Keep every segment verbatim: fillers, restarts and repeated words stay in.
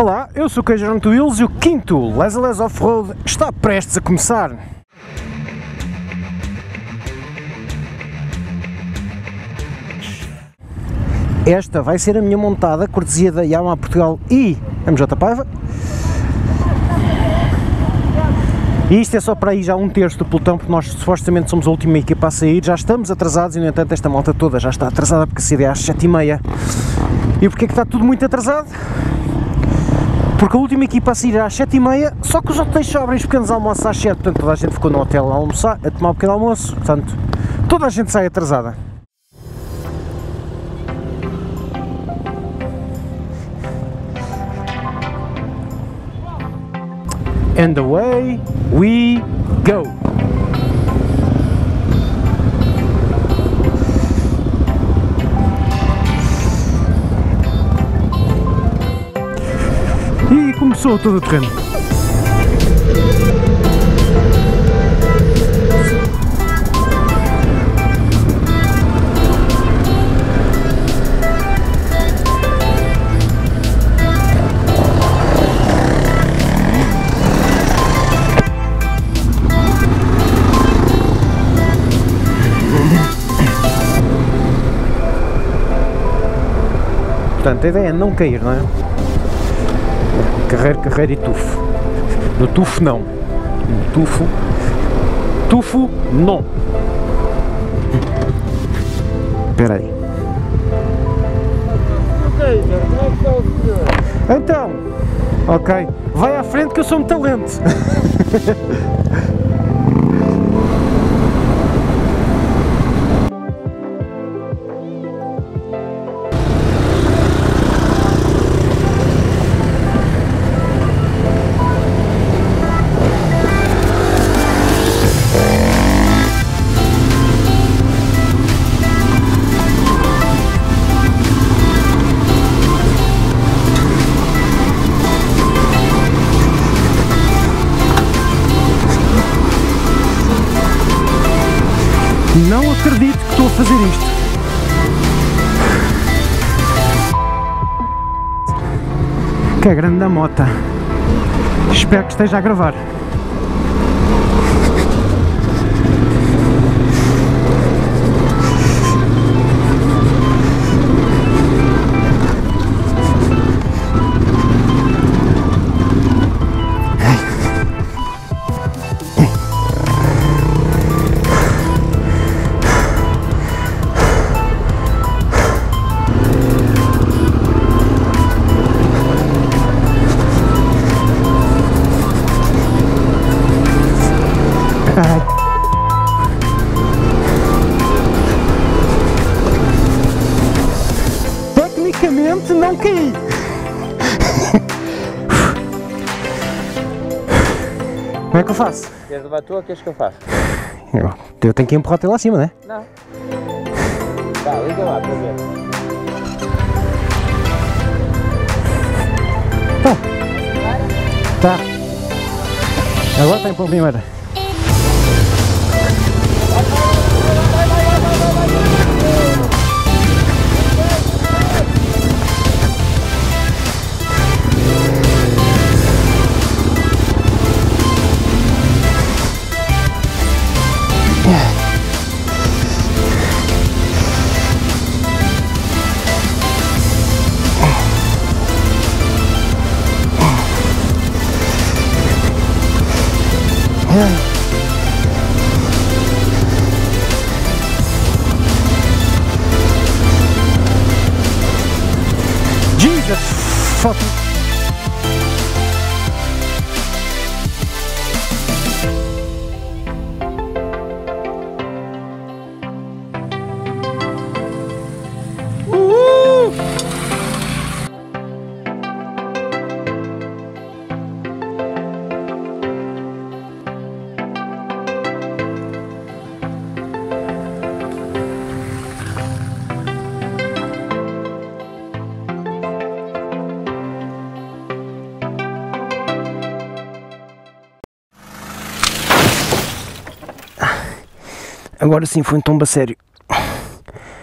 Olá, eu sou o Cajun Wheels e o quinto Les a Les Off-Road está prestes a começar. Esta vai ser a minha montada, cortesia da Yamaha Portugal e M J Paiva. E isto é só para aí já um terço do pelotão, porque nós supostamente somos a última equipa a sair, já estamos atrasados e no entanto esta malta toda já está atrasada porque a saída é às sete e meia. E porquê é que está tudo muito atrasado? Porque a última equipa a sair é às sete e meia, só que os hotéis só abrem os pequenos almoços às sete, portanto toda a gente ficou no hotel a almoçar, a tomar um pequeno almoço, portanto toda a gente sai atrasada. And away we go! E começou todo o terreno. Portanto, a ideia é não cair, não é? Carreira, carreira e tufo. No tufo não. No tufo. Tufo não. Espera aí. Então, ok. Vai à frente que eu sou muito lento. Não acredito que estou a fazer isto. Que é grande a mota. Espero que esteja a gravar. Tecnicamente não caí. Como é que eu faço? Queres levar tu ou queres que eu faça? Eu, eu tenho que empurrar até lá acima, não é? Não. Tá, liga lá para ver. Tá. Tá. Agora está em pão primeira. Jesus fucking... Agora sim foi um tombo a sério.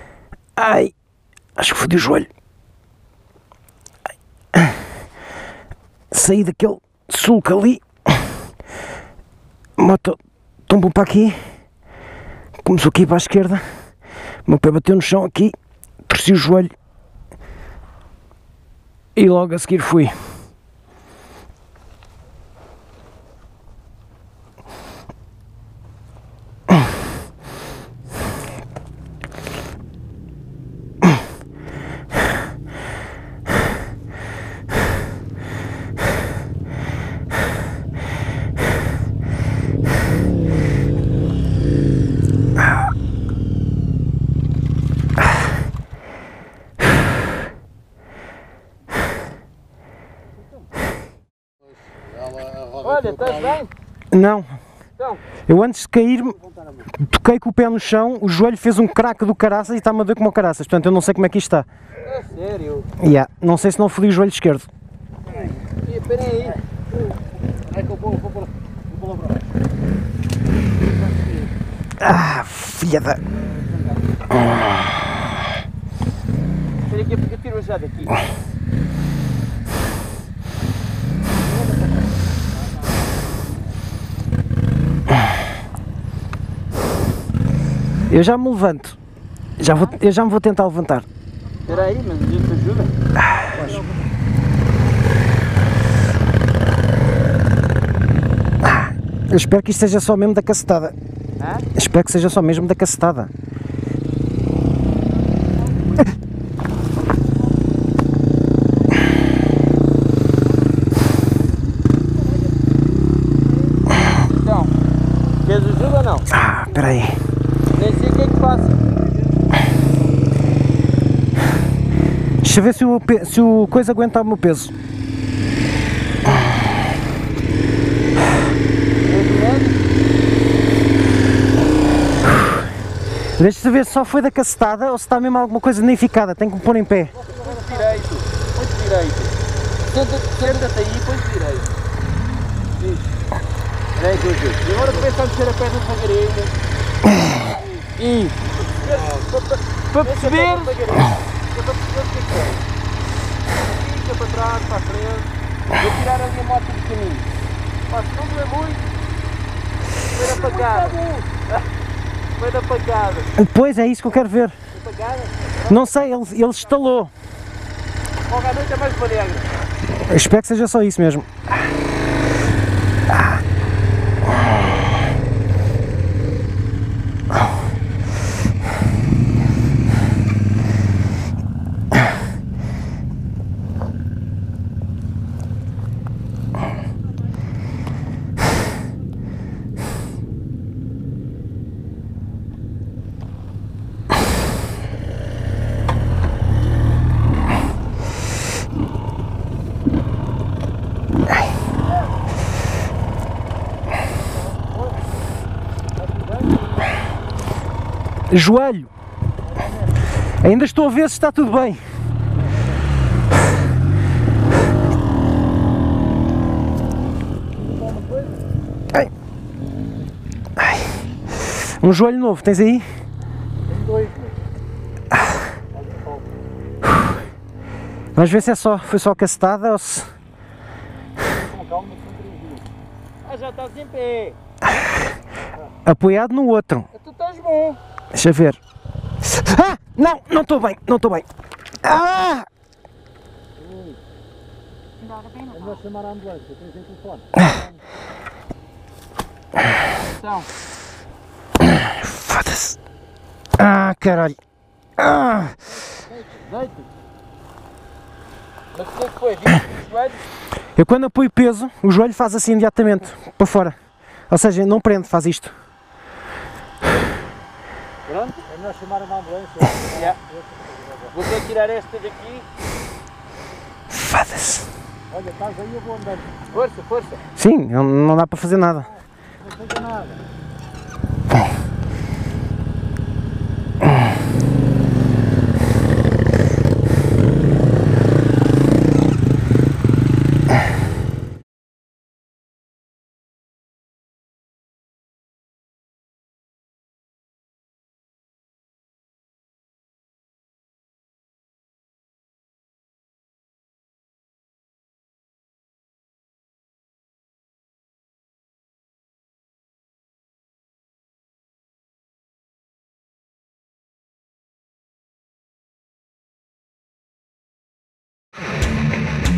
Ai, acho que fodi o joelho. sair daquele sulco ali. A moto tombou para aqui. Começou aqui para a esquerda. O meu pé bateu no chão aqui. Torci o joelho. E logo a seguir fui. Olha, estás bem? Não. Então, Eu antes de cair, toquei com o pé no chão, o joelho fez um craque do caraças e está-me a doer como o caraças. Portanto, eu não sei como é que isto está. é sério. Yeah. Não sei se não fodi o joelho esquerdo. Espera aí. É que eu vou, vou, vou, vou lá para baixo. Ah, filha da... Espera aqui, eu tiro já daqui. Eu já me levanto. Já vou, eu já me vou tentar levantar. Espera aí, mas a gente ajuda. Eu espero que isto seja só mesmo da cacetada. Hã? Espero que seja só mesmo da cacetada. Então, queres ajuda ou não? Ah, espera aí. Nem sei o que é que faço. Deixa eu ver se o, pe- se o coisa aguenta o meu peso. Deixa eu ver se só foi da cacetada ou se está mesmo alguma coisa danificada. Tenho que me pôr em pé. Põe-te direito. Põe-te direito. Senta-te senta aí e põe-te direito. Isso. Espera aí que eu ajudo. E agora começa a mexer a perna devagarinho. E para perceber, para perceber o que é que é. Fica para trás, para a frente. Vou tirar ali a moto do caminho. Pá, se não doer muito, foi da pagada. Foi da pagada. Pois é isso que eu quero ver. Foi pagada? Não sei, ele, ele estalou. Logo à noite é mais para negra. Eu espero que seja só isso mesmo. Joelho. Ainda estou a ver se está tudo bem. Ai. Ai. Um joelho novo, tens aí? Tem dois. Vamos ver se é só, foi só cacetada ou se... Com calma, são três dias. Ah, já estás em pé. Apoiado no outro. Tu estás bom. Deixa eu ver. Ah! Não, não estou bem, não estou bem. Ah! É melhor chamar a ambulância, tens em telefone. Então, Foda-se. Ah, caralho. Ah! deita. Mas o que é que foi? Viste os joelhos? Eu quando apoio peso, o joelho faz assim imediatamente, para fora. Ou seja, não prende, faz isto. Pronto? É melhor chamar uma ambulância. Yeah. Vou ter que tirar esta daqui. Foda-se. Olha, estás aí, eu vou andando. Força, força. Sim, não, não dá para fazer nada. Não seja nada. Isso.